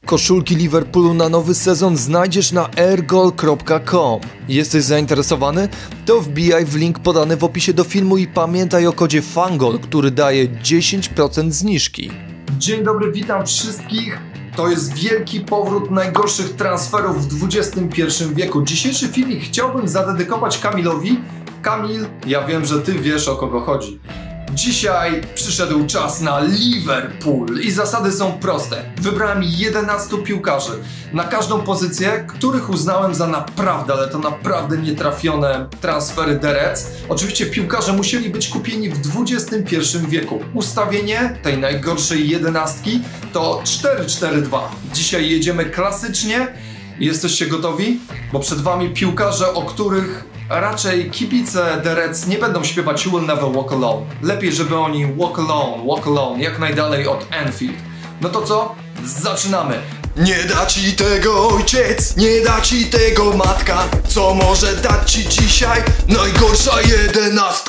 Koszulki Liverpoolu na nowy sezon znajdziesz na airgoal.com. Jesteś zainteresowany? To wbijaj w link podany w opisie do filmu i pamiętaj o kodzie FANGOL, który daje 10% zniżki. Dzień dobry, witam wszystkich. To jest wielki powrót najgorszych transferów w XXI wieku. Dzisiejszy filmik chciałbym zadedykować Kamilowi. Kamil, ja wiem, że ty wiesz, o kogo chodzi. Dzisiaj przyszedł czas na Liverpool i zasady są proste. Wybrałem 11 piłkarzy na każdą pozycję, których uznałem za naprawdę, ale to naprawdę nietrafione transfery The Reds. Oczywiście piłkarze musieli być kupieni w XXI wieku. Ustawienie tej najgorszej 11 to 4-4-2. Dzisiaj jedziemy klasycznie. Jesteście gotowi? Bo przed wami piłkarze, o których raczej kibice The Reds nie będą śpiewać You Will Never Walk Alone. Lepiej, żeby oni walk alone, jak najdalej od Anfield. No to co? Zaczynamy! Nie da ci tego ojciec, nie da ci tego matka. Co może dać ci dzisiaj najgorsza 11?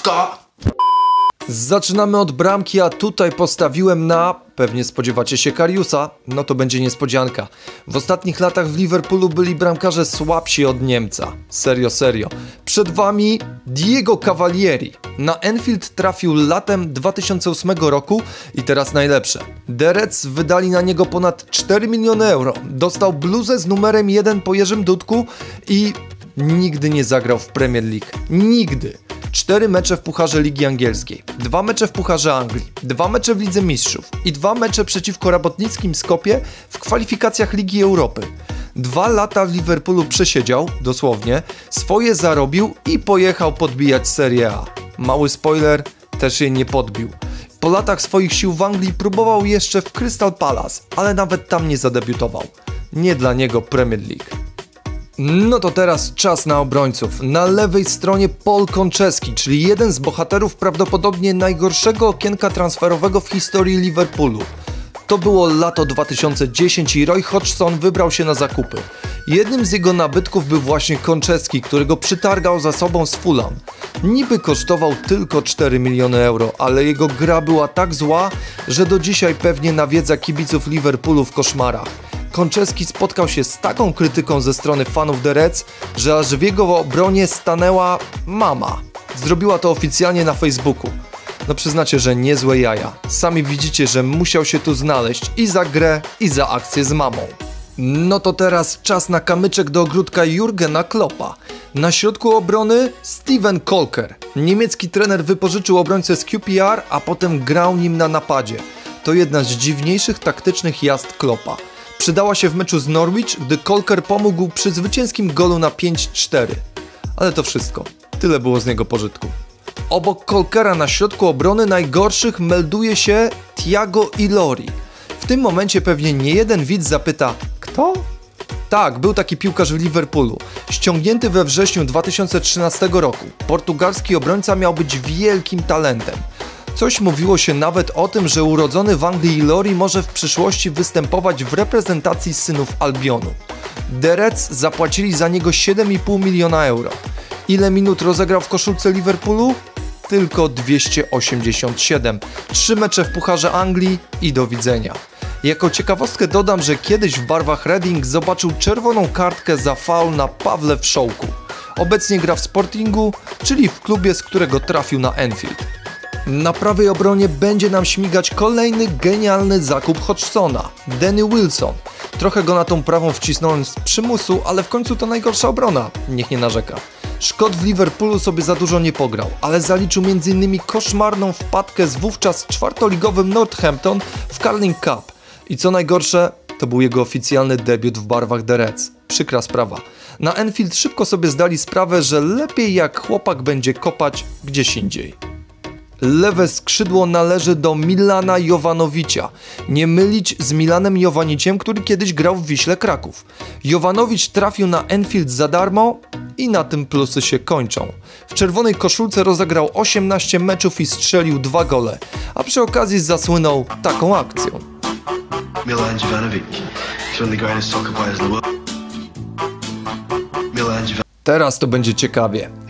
Zaczynamy od bramki, a tutaj postawiłem na... Pewnie spodziewacie się Kariusa, no to będzie niespodzianka. W ostatnich latach w Liverpoolu byli bramkarze słabsi od Niemca. Serio. Przed wami Diego Cavalieri. Na Anfield trafił latem 2008 roku i teraz najlepsze. The Reds wydali na niego ponad 4 miliony euro. Dostał bluzę z numerem 1 po Jerzym Dudku i nigdy nie zagrał w Premier League. Nigdy. 4 mecze w Pucharze Ligi Angielskiej, 2 mecze w Pucharze Anglii, 2 mecze w Lidze Mistrzów i 2 mecze przeciwko Rabotnickim Skopie w kwalifikacjach Ligi Europy. 2 lata w Liverpoolu przesiedział, dosłownie, swoje zarobił i pojechał podbijać Serie A. Mały spoiler, też jej nie podbił. Po latach swoich sił w Anglii próbował jeszcze w Crystal Palace, ale nawet tam nie zadebiutował. Nie dla niego Premier League. No to teraz czas na obrońców. Na lewej stronie Paul Konchesky, czyli jeden z bohaterów prawdopodobnie najgorszego okienka transferowego w historii Liverpoolu. To było lato 2010 i Roy Hodgson wybrał się na zakupy. Jednym z jego nabytków był właśnie Konchesky, którego przytargał za sobą z Fulham. Niby kosztował tylko 4 miliony euro, ale jego gra była tak zła, że do dzisiaj pewnie nawiedza kibiców Liverpoolu w koszmarach. Konchesky spotkał się z taką krytyką ze strony fanów The Reds, że aż w jego obronie stanęła mama. Zrobiła to oficjalnie na Facebooku. No przyznacie, że niezłe jaja. Sami widzicie, że musiał się tu znaleźć i za grę, i za akcję z mamą. No to teraz czas na kamyczek do ogródka Jurgena Kloppa. Na środku obrony Steven Kolker. Niemiecki trener wypożyczył obrońcę z QPR, a potem grał nim na napadzie. To jedna z dziwniejszych taktycznych jazd Kloppa. Przydała się w meczu z Norwich, gdy Kolker pomógł przy zwycięskim golu na 5-4. Ale to wszystko. Tyle było z niego pożytku. Obok Kolkera na środku obrony najgorszych melduje się Thiago Ilori. W tym momencie pewnie niejeden widz zapyta, kto? Tak, był taki piłkarz w Liverpoolu. Ściągnięty we wrześniu 2013 roku. Portugalski obrońca miał być wielkim talentem. Coś mówiło się nawet o tym, że urodzony w Anglii Ilori może w przyszłości występować w reprezentacji synów Albionu. The Reds zapłacili za niego 7,5 miliona euro. Ile minut rozegrał w koszulce Liverpoolu? Tylko 287. 3 mecze w Pucharze Anglii i do widzenia. Jako ciekawostkę dodam, że kiedyś w barwach Reading zobaczył czerwoną kartkę za faul na Pawle Wszołku. Obecnie gra w Sportingu, czyli w klubie, z którego trafił na Anfield. Na prawej obronie będzie nam śmigać kolejny genialny zakup Hodgsona, Danny Wilson. Trochę go na tą prawą wcisnąłem z przymusu, ale w końcu to najgorsza obrona, niech nie narzeka. Szkot w Liverpoolu sobie za dużo nie pograł, ale zaliczył m.in. koszmarną wpadkę z wówczas czwartoligowym Northampton w Carling Cup. I co najgorsze, to był jego oficjalny debiut w barwach The Reds. Przykra sprawa. Na Anfield szybko sobie zdali sprawę, że lepiej jak chłopak będzie kopać gdzieś indziej. Lewe skrzydło należy do Milana Jovanovicia. Nie mylić z Milanem Jovaniciem, który kiedyś grał w Wiśle Kraków. Jovanovic trafił na Anfield za darmo i na tym plusy się kończą. W czerwonej koszulce rozegrał 18 meczów i strzelił 2 gole, a przy okazji zasłynął taką akcją. Milan Jovanovic, one of the greatest soccer players in the world. Teraz to będzie ciekawie.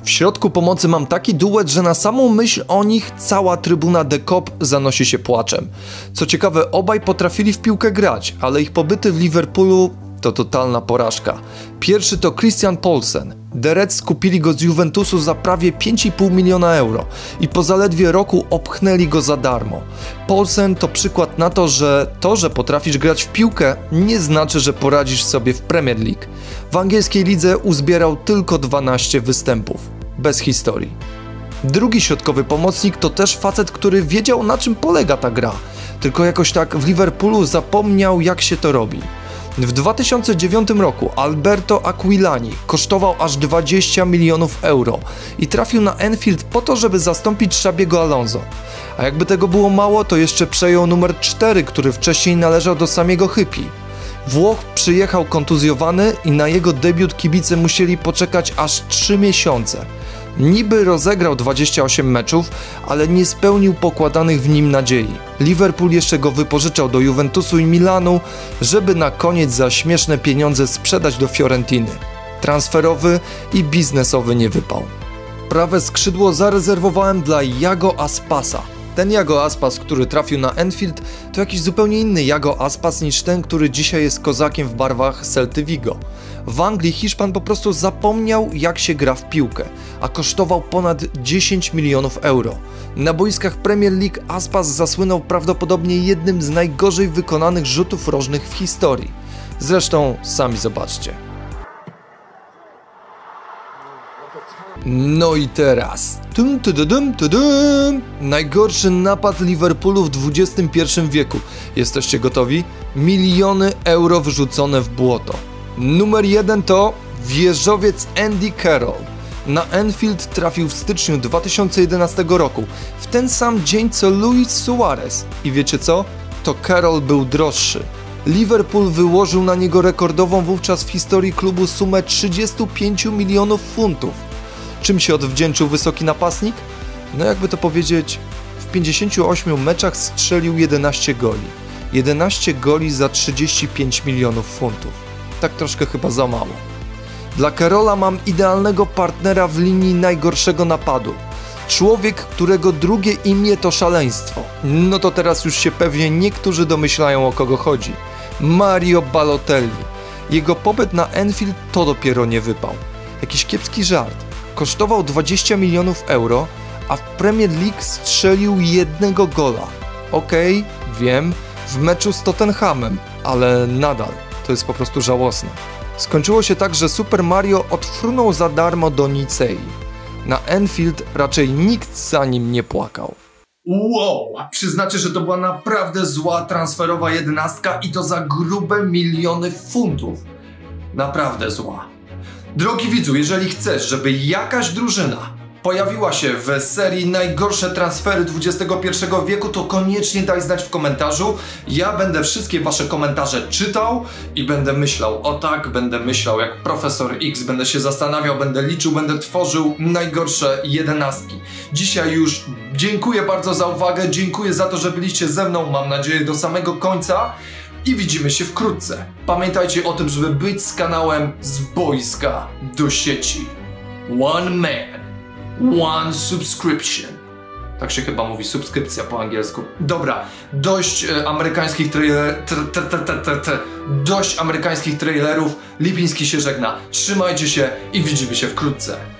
W środku pomocy mam taki duet, że na samą myśl o nich cała trybuna The Kop zanosi się płaczem. Co ciekawe, obaj potrafili w piłkę grać, ale ich pobyty w Liverpoolu to totalna porażka. Pierwszy to Christian Poulsen. The Reds kupili go z Juventusu za prawie 5,5 miliona euro i po zaledwie roku opchnęli go za darmo. Poulsen to przykład na to, że potrafisz grać w piłkę, nie znaczy, że poradzisz sobie w Premier League. W angielskiej lidze uzbierał tylko 12 występów. Bez historii. Drugi środkowy pomocnik to też facet, który wiedział, na czym polega ta gra, tylko jakoś tak w Liverpoolu zapomniał, jak się to robi. W 2009 roku Alberto Aquilani kosztował aż 20 milionów euro i trafił na Anfield po to, żeby zastąpić Xabiego Alonso. A jakby tego było mało, to jeszcze przejął numer 4, który wcześniej należał do samego Hypie. Włoch przyjechał kontuzjowany i na jego debiut kibice musieli poczekać aż 3 miesiące. Niby rozegrał 28 meczów, ale nie spełnił pokładanych w nim nadziei. Liverpool jeszcze go wypożyczał do Juventusu i Milanu, żeby na koniec za śmieszne pieniądze sprzedać do Fiorentiny. Transferowy i biznesowy nie wypał. Prawe skrzydło zarezerwowałem dla Iago Aspasa. Ten Iago Aspas, który trafił na Anfield, to jakiś zupełnie inny Iago Aspas niż ten, który dzisiaj jest kozakiem w barwach Celty Vigo. W Anglii Hiszpan po prostu zapomniał, jak się gra w piłkę, a kosztował ponad 10 milionów euro. Na boiskach Premier League Aspas zasłynął prawdopodobnie jednym z najgorzej wykonanych rzutów rożnych w historii. Zresztą sami zobaczcie. No i teraz najgorszy napad Liverpoolu w XXI wieku. Jesteście gotowi? Miliony euro wrzucone w błoto. Numer 1 to wieżowiec Andy Carroll. Na Anfield trafił w styczniu 2011 roku, w ten sam dzień co Luis Suarez. I wiecie co? To Carroll był droższy. Liverpool wyłożył na niego rekordową wówczas w historii klubu sumę 35 milionów funtów. Czym się odwdzięczył wysoki napastnik? No jakby to powiedzieć, w 58 meczach strzelił 11 goli. 11 goli za 35 milionów funtów. Tak troszkę chyba za mało. Dla Carrolla mam idealnego partnera w linii najgorszego napadu. Człowiek, którego drugie imię to szaleństwo. No to teraz już się pewnie niektórzy domyślają, o kogo chodzi. Mario Balotelli. Jego pobyt na Anfield to dopiero nie wypał. Jakiś kiepski żart. Kosztował 20 milionów euro, a w Premier League strzelił jednego gola. Okej, wiem, w meczu z Tottenhamem, ale nadal, to jest po prostu żałosne. Skończyło się tak, że Super Mario odfrunął za darmo do Nicei. Na Anfield raczej nikt za nim nie płakał. Wow, przyznacie, że to była naprawdę zła transferowa jedenastka i to za grube miliony funtów. Naprawdę zła. Drogi widzu, jeżeli chcesz, żeby jakaś drużyna pojawiła się w serii najgorsze transfery XXI wieku, to koniecznie daj znać w komentarzu. Ja będę wszystkie wasze komentarze czytał i będę myślał, o tak, będę myślał jak profesor X, będę się zastanawiał, będę liczył, będę tworzył najgorsze jedenastki. Dzisiaj już dziękuję bardzo za uwagę, dziękuję za to, że byliście ze mną, mam nadzieję do samego końca. I widzimy się wkrótce. Pamiętajcie o tym, żeby być z kanałem z boiska do sieci. One man, one subscription. Tak się chyba mówi, subskrypcja po angielsku. Dobra, dość amerykańskich trailerów. Lipiński się żegna. Trzymajcie się i widzimy się wkrótce.